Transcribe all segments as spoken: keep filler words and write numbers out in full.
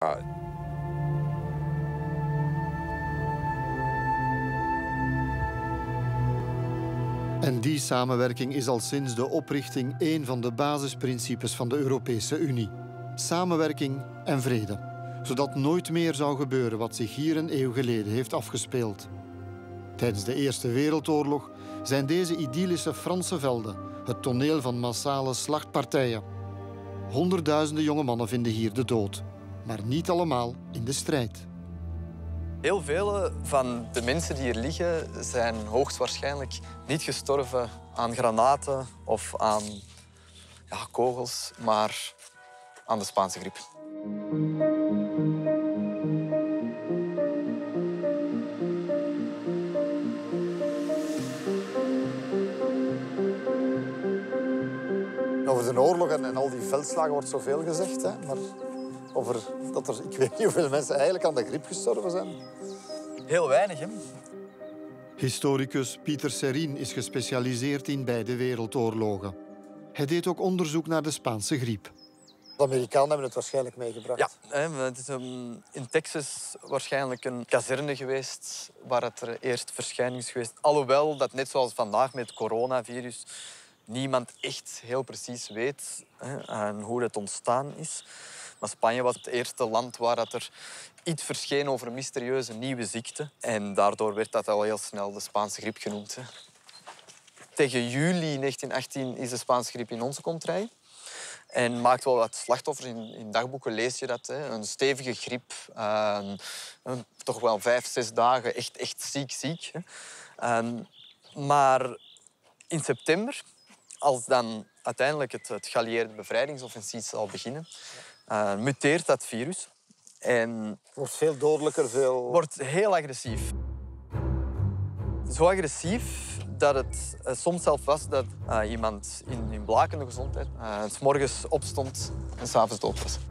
En die samenwerking is al sinds de oprichting één van de basisprincipes van de Europese Unie. Samenwerking en vrede. Zodat nooit meer zou gebeuren wat zich hier een eeuw geleden heeft afgespeeld. Tijdens de Eerste Wereldoorlog zijn deze idyllische Franse velden het toneel van massale slachtpartijen. Honderdduizenden jonge mannen vinden hier de dood, maar niet allemaal in de strijd. Heel veel van de mensen die hier liggen zijn hoogstwaarschijnlijk niet gestorven aan granaten of aan ja, kogels, maar aan de Spaanse griep. Over de oorlog en, en al die veldslagen wordt zoveel gezegd, hè? Maar over dat er, ik weet niet hoeveel mensen eigenlijk aan de griep gestorven zijn. Heel weinig, hè? Historicus Pieter Serrin is gespecialiseerd in beide wereldoorlogen. Hij deed ook onderzoek naar de Spaanse griep. De Amerikanen hebben het waarschijnlijk meegebracht. Ja, het is in Texas waarschijnlijk een kazerne geweest waar het er eerst verschijning is geweest. Alhoewel dat net zoals vandaag met het coronavirus niemand echt heel precies weet hè, aan hoe het ontstaan is. Maar Spanje was het eerste land waar dat er iets verscheen over een mysterieuze nieuwe ziekte. En daardoor werd dat al heel snel de Spaanse griep genoemd. Hè. Tegen juli negentien achttien is de Spaanse griep in onze contrij. En maakt wel wat slachtoffers. In, in dagboeken lees je dat. Hè. Een stevige griep. Uh, een, toch wel vijf, zes dagen. Echt, echt ziek, ziek. Hè. Uh, maar in september, als dan uiteindelijk het, het geallieerde bevrijdingsoffensief zal beginnen, uh, muteert dat virus. En wordt veel dodelijker, veel... Wordt heel agressief. Zo agressief dat het uh, soms zelfs was dat uh, iemand in, in blakende gezondheid uh, 's morgens opstond en 's avonds dood was.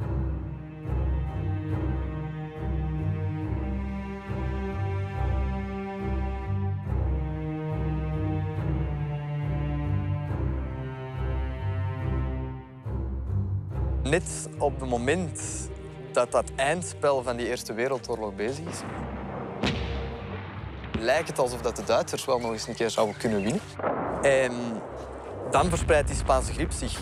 Net op het moment dat dat eindspel van die Eerste Wereldoorlog bezig is, lijkt het alsof dat de Duitsers wel nog eens een keer zouden kunnen winnen. En dan verspreidt die Spaanse griep zich.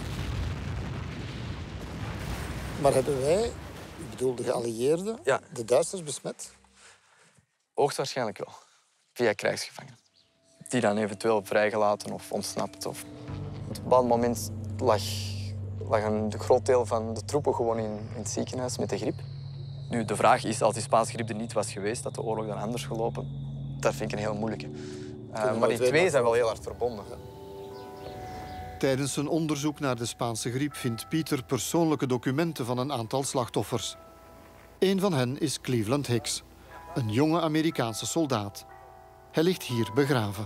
Maar hebben wij, ik bedoel de geallieerden, ja. de Duitsers besmet? Hoogstwaarschijnlijk wel. Via krijgsgevangenen. Die dan eventueel vrijgelaten of ontsnapt. Of... Op een bepaald moment lag, lag een groot deel van de troepen gewoon in, in het ziekenhuis met de griep. Nu, de vraag is, als die Spaanse griep er niet was geweest, dat de oorlog dan anders gelopen? Dat vind ik een heel moeilijke. Uh, maar die twee zijn wel heel hard verbonden. Ja. Tijdens zijn onderzoek naar de Spaanse griep vindt Pieter persoonlijke documenten van een aantal slachtoffers. Een van hen is Cleveland Hicks, een jonge Amerikaanse soldaat. Hij ligt hier begraven.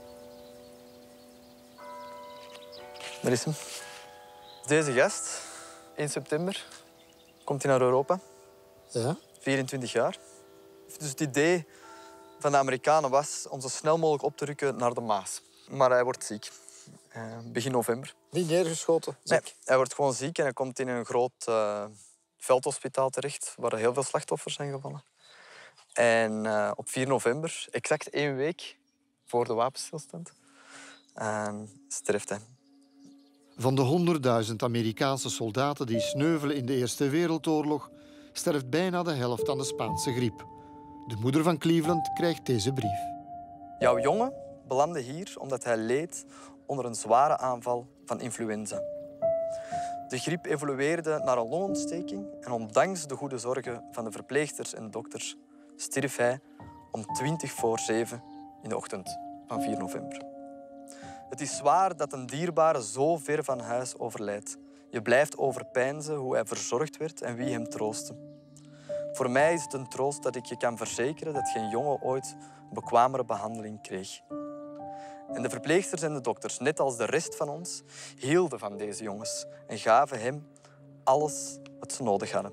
Daar is hem. Deze gast, in september, komt hij naar Europa. Ja? vierentwintig jaar. Dus het idee van de Amerikanen was om zo snel mogelijk op te rukken naar de Maas. Maar hij wordt ziek. Uh, begin november. Niet neergeschoten? Nee, hij wordt gewoon ziek en hij komt in een groot uh, veldhospitaal terecht, waar heel veel slachtoffers zijn gevallen. En uh, op vier november, exact één week voor de wapenstilstand, uh, sterft hij. Van de honderdduizend Amerikaanse soldaten die sneuvelen in de Eerste Wereldoorlog, sterft bijna de helft aan de Spaanse griep. De moeder van Cleveland krijgt deze brief. Jouw jongen belandde hier omdat hij leed onder een zware aanval van influenza. De griep evolueerde naar een longontsteking en ondanks de goede zorgen van de verpleegsters en dokters stierf hij om twintig voor zeven in de ochtend van vier november. Het is zwaar dat een dierbare zo ver van huis overlijdt. Je blijft overpeinzen hoe hij verzorgd werd en wie hem troostte. Voor mij is het een troost dat ik je kan verzekeren dat geen jongen ooit een bekwamere behandeling kreeg. En de verpleegsters en de dokters, net als de rest van ons, hielden van deze jongens en gaven hem alles wat ze nodig hadden.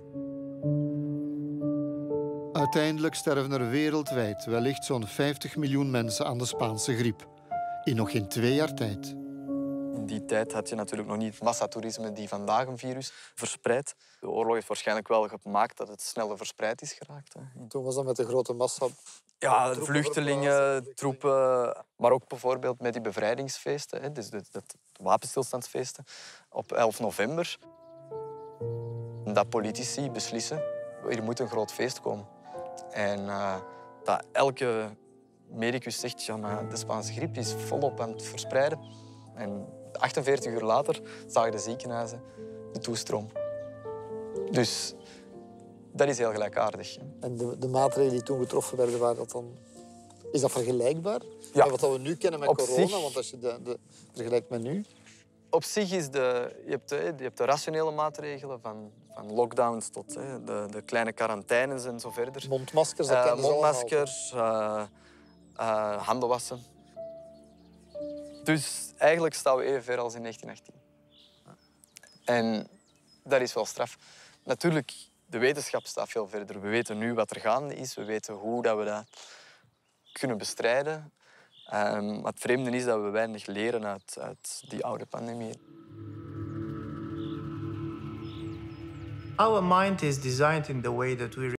Uiteindelijk sterven er wereldwijd wellicht zo'n vijftig miljoen mensen aan de Spaanse griep. In nog geen twee jaar tijd. In die tijd had je natuurlijk nog niet het massatoerisme die vandaag een virus verspreidt. De oorlog heeft waarschijnlijk wel gemaakt dat het sneller verspreid is geraakt. Hè. Toen was dat met de grote massa. Ja, troepen vluchtelingen, verplaatsen, troepen, maar ook bijvoorbeeld met die bevrijdingsfeesten, hè, dus de, de, de wapenstilstandsfeesten op elf november. Dat politici beslissen, er moet een groot feest komen. En uh, dat elke medicus zegt, ja, maar de Spaanse griep is volop aan het verspreiden. En achtenveertig uur later zagen de ziekenhuizen de toestroom. Dus dat is heel gelijkaardig. Hè. En de, de maatregelen die toen getroffen werden, waren dat dan... Is dat vergelijkbaar Ja. met wat we nu kennen met Op corona? zich- Want als je de, de vergelijkt met nu... Op zich is de, je, hebt de, je hebt de rationele maatregelen, van, van lockdowns tot hè, de, de kleine quarantaines en zo verder. Mondmaskers, dat Uh, kennen ze allemaal. mondmaskers, uh, uh, handen wassen. Dus eigenlijk staan we even ver als in negentien achttien. En dat is wel straf. Natuurlijk, de wetenschap staat veel verder. We weten nu wat er gaande is. We weten hoe dat we dat kunnen bestrijden. Um, maar het vreemde is dat we weinig leren uit, uit die oude pandemie. Our mind is designed in the way that we